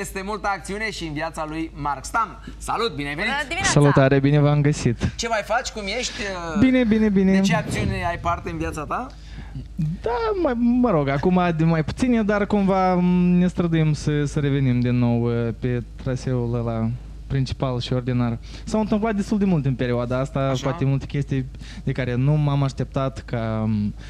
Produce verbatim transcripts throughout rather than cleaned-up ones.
este multă acțiune și în viața lui Marc Stam. Salut, bine ai venit! Salutare, bine v-am găsit! Ce mai faci? Cum ești? Bine, bine, bine! De ce acțiune ai parte în viața ta? Da, mai, mă rog, acum de mai puține, dar cumva ne străduim să, să revenim din nou pe traseul ăla principal și ordinar. S-au întâmplat destul de mult în perioada asta, așa? Poate multe chestii de care nu m-am așteptat, ca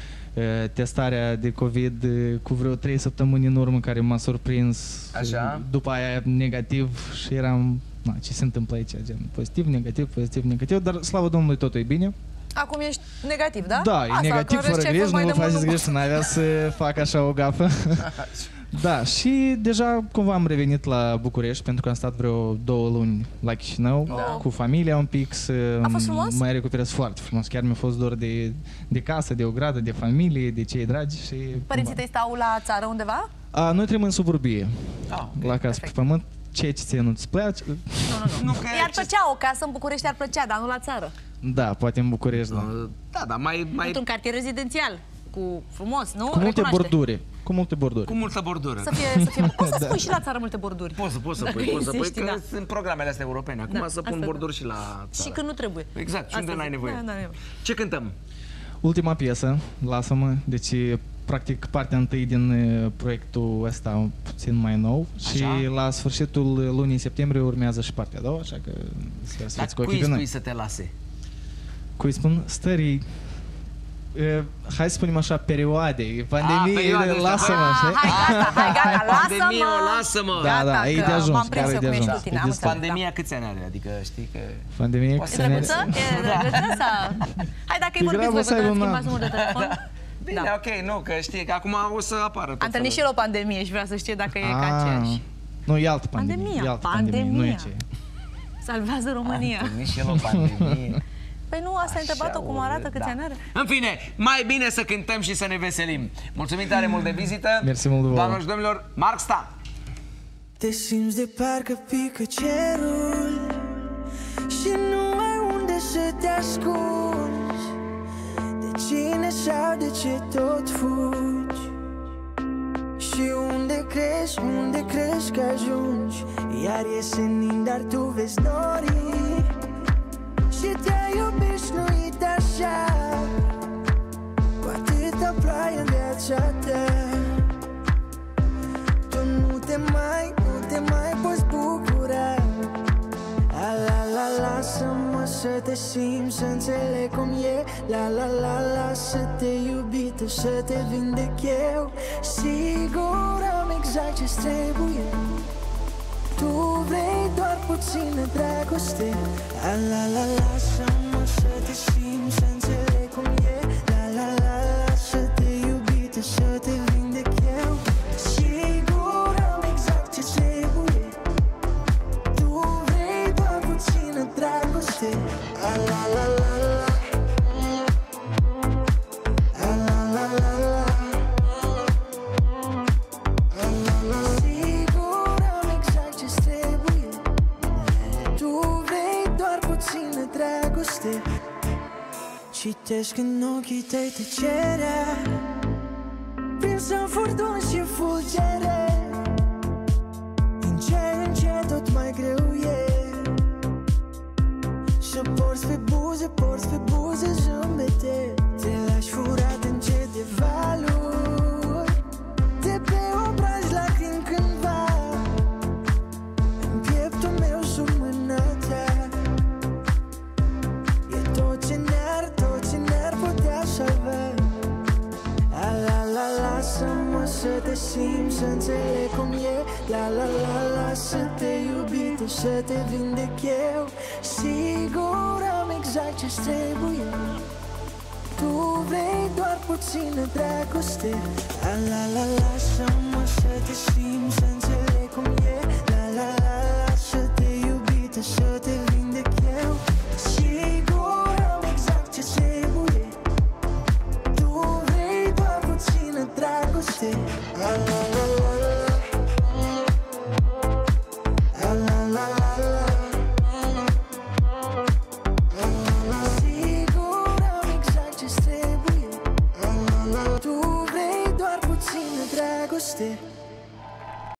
testarea de COVID cu vreo trei săptămâni în urmă, care m-a surprins. Așa? După aia negativ și eram, na, ce se întâmplă aici, gen pozitiv, negativ, pozitiv, negativ, dar slavă Domnului totul e bine. Acum ești negativ, da? Da, e negativ fără griji, nu faceți griji, n-avea să fac așa o gafă. Da, și deja cumva am revenit la București, pentru că am stat vreo două luni la Chișinău, da. Cu familia un pic, să mai recuperez foarte frumos. Chiar mi-a fost dor de, de casă, de o gradă, de familie, de cei dragi. Și părinții tăi stau la țară undeva? A, noi trăim în suburbie, ah, okay. la casă pe pământ. Ce ce ție nu-ți place? Nu, nu, nu. nu I-ar plăcea o casă în București, ar plăcea, dar nu la țară. Da, poate în București, da. Da, da, mai... mai... într-un cartier rezidențial, cu frumos, nu? Cu multe borduri. Cu multe borduri. Cu multă bordură. Să fie, să fie... Poți să spui da. și la țară multe borduri. Poți să, poți să pui, poți să pui, că da. sunt programele astea europene. Acum da, să pun borduri da. și la țară. Și când nu trebuie. Exact, și unde n-ai nevoie. Da, da, da. Ce cântăm? Ultima piesă, Lasă-mă, deci practic partea întâi din proiectul ăsta puțin mai nou. Așa? Și la sfârșitul lunii septembrie urmează și partea a doua, așa că sper să fiți cu ochii pe noi. Dar cui spui să te lase? Cui spun? Stării, uh, hai să spunem așa, perioade, pandemie, lasă-mă, știi? Hai gata, hai gata, lasă-mă! Lasă-mă! Da, da, e de ajuns, chiar e de ajuns. Pandemia câți ani are? Adică știi că... Pandemia câți ani are? E drăguță? E drăguță sau... Hai, dacă-i vorbiți voi, vă schimbați numărul de telefon. Bine, ok, nu, că știi că acum o să apară tot. Am întâlnit și el o pandemie și vrea să știe dacă e ca aceeași. Nu, e altă pandemie. Pandemia, pandemia. Salvează România. Am întâlnit și el o pandemie. Păi nu, asta ai întrebat-o cum arată, câți ani are? În fine, mai bine să cântăm și să ne veselim. Mulțumim tare mult de vizită. Mersi mult, doamnelor și domnilor, Marc Stam. Te simți de parcă pică cerul și nu ai unde să te ascunzi. De cine sau de ce tot fugi? Și unde crezi, unde crezi că ajungi? Iar e senin, dar tu vezi norii. Și te-ai obișnuit așa, cu atâta ploaie în viața ta. Tu nu te mai, nu te mai poți bucura. La la la, lasă-mă să te simți, să înțeleg cum e. La la la, lasă-te iubită, să te vindec eu. Sigur am exact ce-ți trebuie. Tu vrei doar puțină dragoste. La la la, lasă-mă să te simți, să înțeleg cum e. La la la, lasă-te iubită, să te vindec eu. Sigur am exact ce trebuie. Tu vrei doar puțină dragoste. La la la la la. Citesc în ochii tăi tăcerea, prins în furtuni și fulgere. Încet, încet tot mai greu e să porți pe buze, porți pe buze zâmbete. Te lași furat încet de valuri, de pe obraj lacrimi cândva, în pieptul meu sub mâna ta. E tot ce ne-ar, tot ce ne-ar putea salva. La la la, lasă-mă să te simți, să înțeleg cum e. La la la, lasă-te iubită, să te vindec eu. Sigur am exact ce-ți trebuie. Tu vrei doar puțină dragoste. La la la, lasă-mă să te simți, să înțeleg